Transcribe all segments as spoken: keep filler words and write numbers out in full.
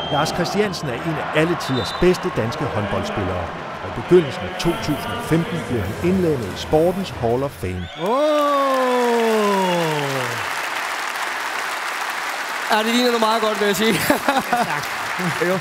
Lars Christiansen er en af alle tiders bedste danske håndboldspillere, og i begyndelsen af to tusind og femten blev han indlemmet i Sportens Hall of Fame. Oh! Ja, det ligner nu meget godt, vil jeg sige. Ja, tak. Jo.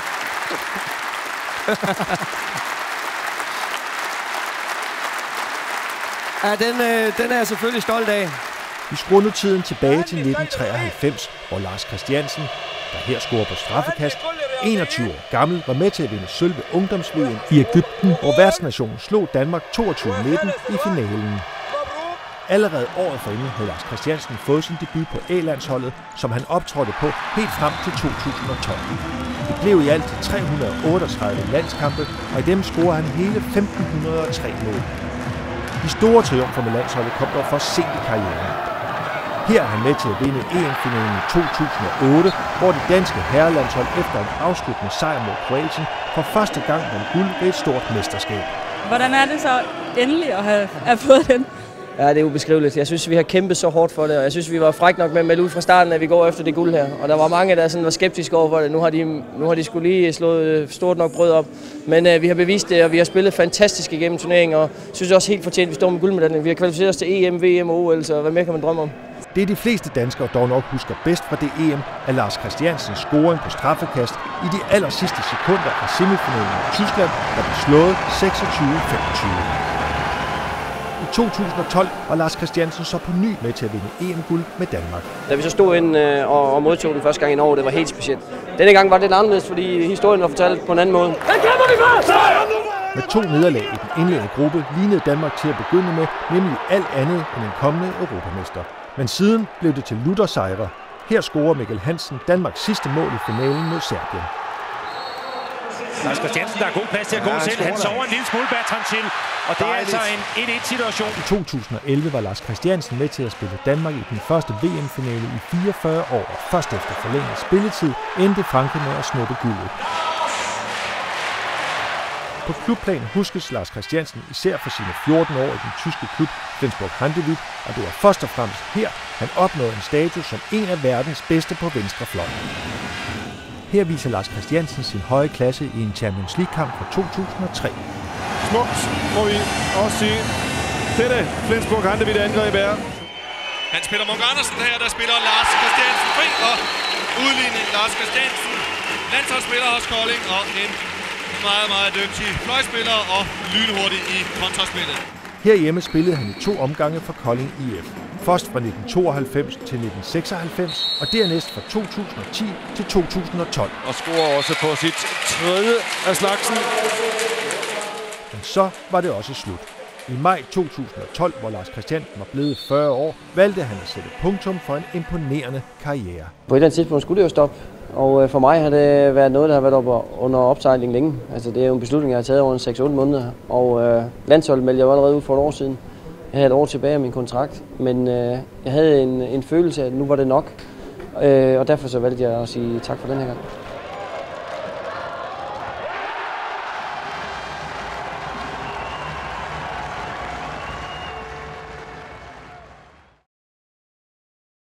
Ja, den, øh, den er jeg selvfølgelig stolt af. Vi skruer nu tiden tilbage til nitten treoghalvfems, hvor Lars Christiansen, der her scorer på straffekast, enogtyve år gammel, var med til at vinde sølv ved ungdoms-V M i Egypten, hvor værtsnationen slog Danmark toogtyve nitten i finalen. Allerede året forinden havde Lars Christiansen fået sin debut på A-landsholdet, som han optrådte på helt frem til to tusind og tolv. Det blev i alt til tre hundrede og otteogtredive landskampe, og i dem scorede han hele femten hundrede og tre mål. De store triumfer med landsholdet kom dog for sent i karrieren. Her er han med til at vinde E M-finalen i to tusind og otte, hvor det danske herrelandshold efter en afsluttende sejr mod Kroatien for første gang vandt guld ved et stort mesterskab. Hvordan er det så endelig at have, have fået den? Ja, det er ubeskriveligt. Jeg synes, vi har kæmpet så hårdt for det, og jeg synes, vi var frække nok med at melde ud fra starten, at vi går efter det guld her. Og der var mange, der sådan var skeptiske over for det. Nu har de, nu har de skulle lige slået stort nok brød op. Men øh, vi har bevist det, og vi har spillet fantastisk igennem turneringen, og synes også helt fortjent, at vi står med guldmedaljen. Vi har kvalificeret os til E M, V M og O L, så hvad mere kan man drømme om? Det de fleste danskere dog nok husker bedst fra det E M, er Lars Christiansens scoring på straffekast i de aller sidste sekunder af semifinalen i Tyskland, der blev slået seksogtyve femogtyve. I to tusind og tolv var Lars Christiansen så på ny med til at vinde E M-guld med Danmark. Da vi så stod ind øh, og, og modtog den første gang i Norge, det var helt specielt. Denne gang var det lidt anderledes, fordi historien var fortalt på en anden måde. Med to nederlag i den indledende gruppe lignede Danmark til at begynde med, nemlig alt andet end en kommende europamester. Men siden blev det til lutter sejre. Her scorer Mikkel Hansen Danmarks sidste mål i finalen mod Serbien. Lars Christiansen, der er god plads til at gå ja, selv. Han sover en lille smule Bertrand Schill, og det er altså en et et-situation. I to tusind og elleve var Lars Christiansen med til at spille Danmark i den første V M-finale i fireogfyrre år, og først efter forlænget spilletid endte Frankrig med at snuppe guldet. På klubplan huskes Lars Christiansen især for sine fjorten år i den tyske klub Flensburg Handewitt, og det var først og fremmest her, han opnåede en status som en af verdens bedste på venstre fløj. Her viser Lars Christiansen sin høje klasse i en Champions League-kamp fra to tusind og tre. Smukt, må vi også sige. Dette Flensburg Handewitt angreb er. Han spiller Munk Andersen her, der spiller Lars Christiansen fri, og udligning Lars Christiansen. Landsholdsspiller hos Kolding, og en meget, meget dygtig fløjspiller og lynhurtig i kontraspillet. Herhjemme spillede han i to omgange for Kolding I F. Først fra nitten tooghalvfems til nitten seksoghalvfems, og dernæst fra to tusind og ti til to tusind og tolv. Og scorer også på sit tredje af slagsen. Men så var det også slut. I maj to tusind og tolv, hvor Lars Christiansen var blevet fyrre år, valgte han at sætte punktum for en imponerende karriere. På et eller andet tidspunkt skulle det jo stoppe, og for mig har det været noget, der har været op under opsejling længe. Altså, det er jo en beslutning, jeg har taget over en seks otte måneder, og øh, landsholdet meldte jeg jo allerede ud for et år siden. Jeg havde et år tilbage af min kontrakt, men øh, jeg havde en, en følelse af, at nu var det nok, øh, og derfor så valgte jeg at sige tak for den her gang.